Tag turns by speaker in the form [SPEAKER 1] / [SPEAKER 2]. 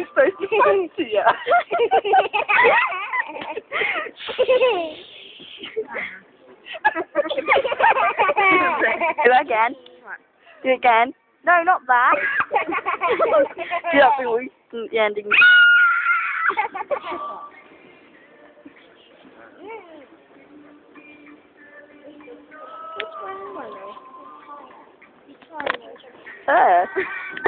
[SPEAKER 1] you're supposed to fancy you.
[SPEAKER 2] Do it again. Do it again. No, not that. Do that thing with the ending. Her.